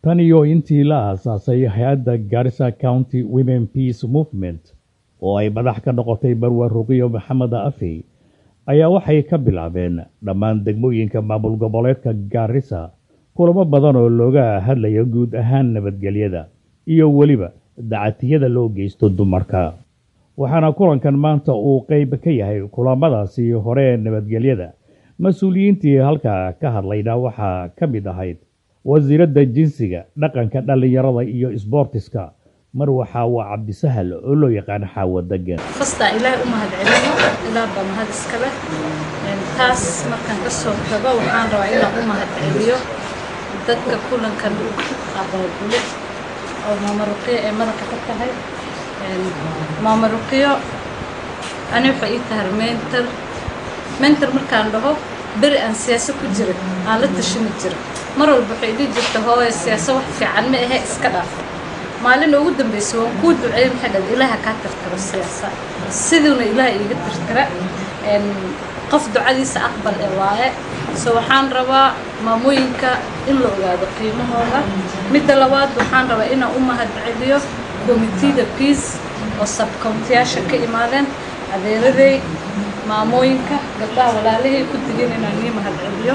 tan iyo intii la aasaasay hay-adda Garissa County Women Peace Movement oo ay madax ka noqotay Marwa Ruqiyo Maxamed Afi ayaa waxay ka bilaabeen dhammaan degmooyinka maamul goboleedka Garissa kulamo badan oo looga hadlayo guud ahaan nabadgelyada iyo waliba dacatiyada loo geysto dumarka. waxaana kulankan maanta uu qayb ka yahay kulamadaasi hore nabadgelyada. mas-uuliyiintii halka ka hadlayna waxaa ka mid ahayd wasiiradda jinsiga, dhaqanka, dhalinyarada iyo isboortiska Marwa Xaawo Cabdisahal oo loo yaqaan Xaawo Dagan. fasta ilaahay u mahadcelino ilaa ba mahad iska leh taas markaan ka soo tago waxaan rabaa inaan u mahadceliyo dadka kulankan qabanqaabiyay oo Maama Ruqiyo ee madaxa ka tahay. Maama Ruqiyo ani waxay ii tahay mentor markaan dhaho beri aan siyaasad ku jiray aan la tashan jiray mar walba waxay ii jirtay hooyo siyaasad wax fiican ma aha iska dhaaf. maalin ugu dambeysay waan ku duceeyay maxay dhad ilaaha ka tirtiro siyaasad siduna ilaaha iiga tirtira qof ducadiisa aqbal ee waaye. soo waxaan rabaa maamooyinka in la ogaado qiimahooda. midda labaad waxaan rabaa inaan u mahadceliyo committee peace oo subcommittee ka imaadeen adeeraday maamooyinka gabdhaha walaalahay ku digeen inaan ii mahadceliyo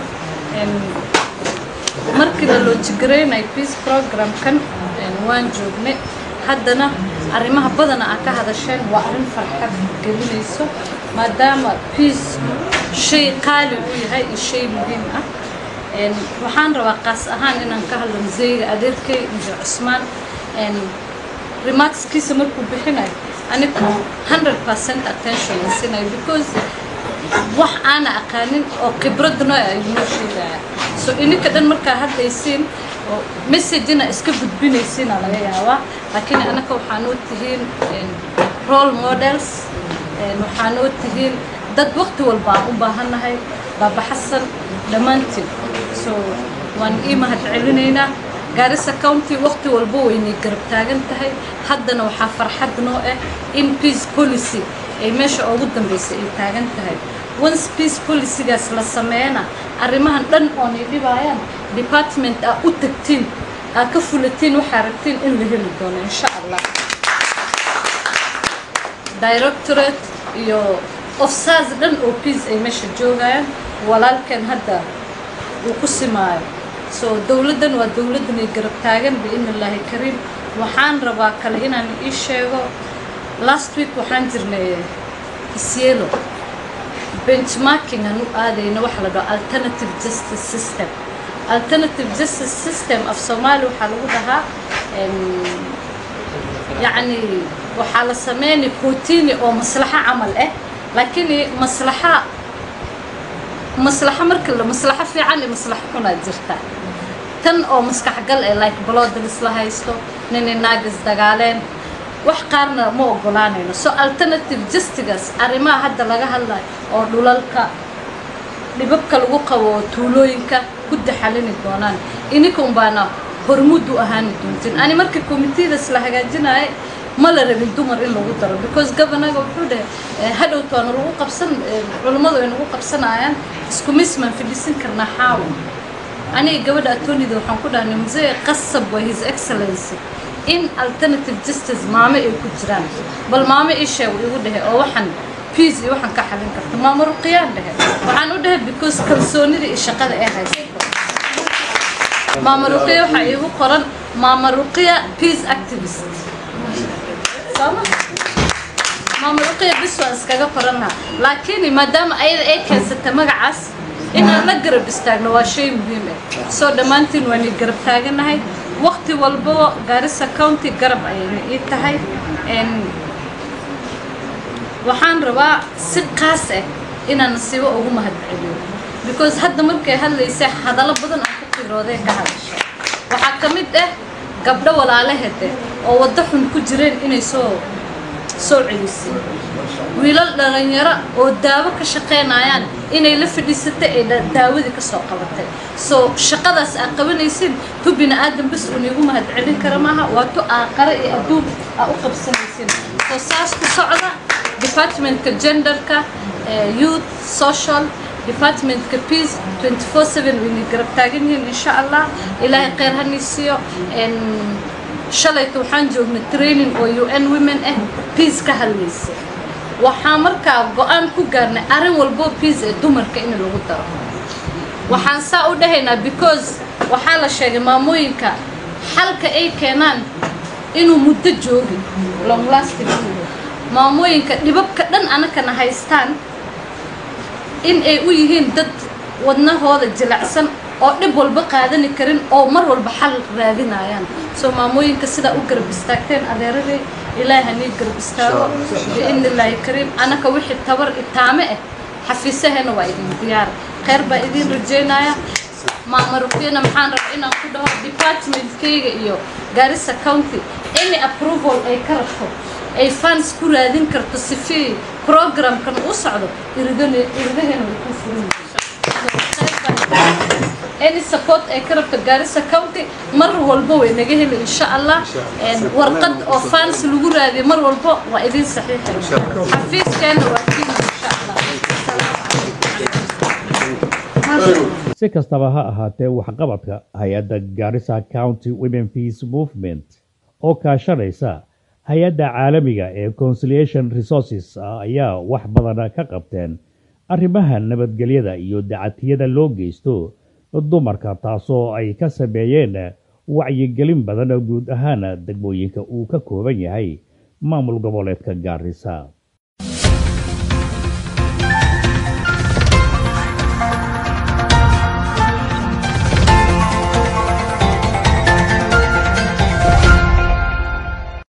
markii la loojigareynay peace program kan waan joognay. haddana arrimaha badan aan ka hadasheen waa arrin farxad gelinayso maadaama peace shay qaali u yahay iyo shay muhiim ah. waxaan rabaa qaas ahaan inaan ka hadlo muzeyga adeerkay Mujaa Cusmaan remarks kiisa markuu bixinayo anigu 100% attention siinay because wax aan aqaanin oo khibradna ay noo sheegaya. so ininka dhan markaa hadlaysiin oo message-na iska gudbinaysiin laga yaabaa laakiin anaka waxaan u tihiin role models waxaan u tihiin dad waqti walba u baahanahay Baba Xasan dhamaantiin. so waan ii mahadcelinaynaa Garissa County waqti walba weynay garab taagan tahay. haddana waxaa farxad noo ah in peace policy ay meesha ugu dambeysay ay taagan tahay. once peace policy-gaas la sameeyana arrimahan dhan oo ay dhibayaan department u tagtiin ka fulatiin waxaa rabtiin in la heli doono insha Allah. directorate iyo officers dhan oo peace ay meesha joogayaan walaalkan hadda uu ku simaayo. so dawladdan waa dawladdan ay garab taagan biidhnillaahi kariim. waxaan rabaa kale inaan ii sheego last week waxaan jirnay Isiolo benchmarking aan u aadayna waxa la dhaho alternative justice system. alternative justice system of Soomaaliya waxa lagu dhahaa يعني waxaa la sameeyay routine oo maslaxa amal ah laakiin maslaxa marka la maslaxa fiican iyo maslaxa xun jirta. tan oo maskax gal ee like blood isla haysto nin naagis dagaaleen wax qaarna ma ogolaanayno. so alternative justice arrimaha hadda laga hadlayo oo dhulalka dhibabka lagu qabo tuulooyinka ku dhaxalini doonaan inikum baana hormuud u ahaan doontiin. ani marka committee-daas la hagaajinay ma la rabin dumar in lagu daro because governor wuxuu dhahay hadhowto aan lagu qabsan culimadu ay nagu qabsanayaan isku misman fidhisin karna xaawo. ani gabadha attorney-da waxaan ku dhahnay muzee qasab waa his excellency in alternative justice maamo ay ku jiraan bal maamo ii sheeg igu dhahay oo waxaan peace iyo waxaan ka xalin karto Maama Ruqiyo dhahay. waxaan u dhahay because kalsoonida iyo shaqada ay haysto. Maama Ruqiyo waxa igu qoran Maama Ruqiyo peace activist. Maama Ruqiyo bis waa iskaga qorana laakiin maadaama ay keensatay magacaas inaan la garab istaagno waa shay muhiim ah. soo dhamaantiin waan garab taaganahay waqti walba Garissa County garab ayay tahay. waxaan rabaa si qaas ah inaan nasiibo ugu mahadceliyo because hadda markay hadlaysay hadallo badan aan ku qiirooday ka hadashay. waxaa ka mid ah gabdho walaalaheed oo wada xun ku jireen inay soo celisay. wiilal dhalinyaro oo daawo ka shaqeynayaan inay la fadhiisatay ee daawadii ka soo qabatay. so shaqadaas aan qabanaysin tu bini aadam bas uu igu mahadcelin kara maaha waa tu aqara iyo adduun u qabsanaysin. so saas ku socda department-ka genderka youth social departmentka peace 24/7 wayna garab taagan yihiin insha allah ilaahay khayr ha nisiyo shalayto waxaan joognay training oo UN women peace ka hadlaysay waxaan markaa go'aan ku gaarnay arrin walbo peace ee dumarka in lagu daro waxaan saa u dhahaynaa because waxaa la sheegay maamooyinka xalka ay keenaan inuu muddo joogi long lasting maamooyinka dhibabka dhan anakana haystaan in ay u yihiin dad wadnahooda jilicsan oo dhib walba qaadani karin oo mar walba xal raadinayaan soo maamooyinka sida u garab istaagteen adeeraday ilaahay ni garab istaago in ilaahay kariim anaka wixii tabar itaame xafiisaheena waa idin diyaar khayr baa idin rajeynaya maama ruqiyana maxaan rabaa inaan ku dhaho departmentkayga iyo Garissa County any approval ay ka rabto ay funds ku raadin karto si fi programkan u socdo iridaheena way ku furan any support ay ka rabto Garissa County mar walba way naga heli insha Allah warqad oo funds lagu raadiyo mar walba waa idin saxiixay xafiiskeena waa insha Allah si kastaba ha ahaatee waxqabadka hay-adda Garissa County Women Peace Movement oo kaashanaysa hay-adda caalamiga ee Conciliation Resources ayaa wax badan ka qabteen arrimaha nabadgelyada iyo dacatiyada loo geysto dumarka taasoo ay ka sameeyeen wacyigelin badan guud ahaan degmooyinka uu ka kooban yahay maamul goboleedka Garissa.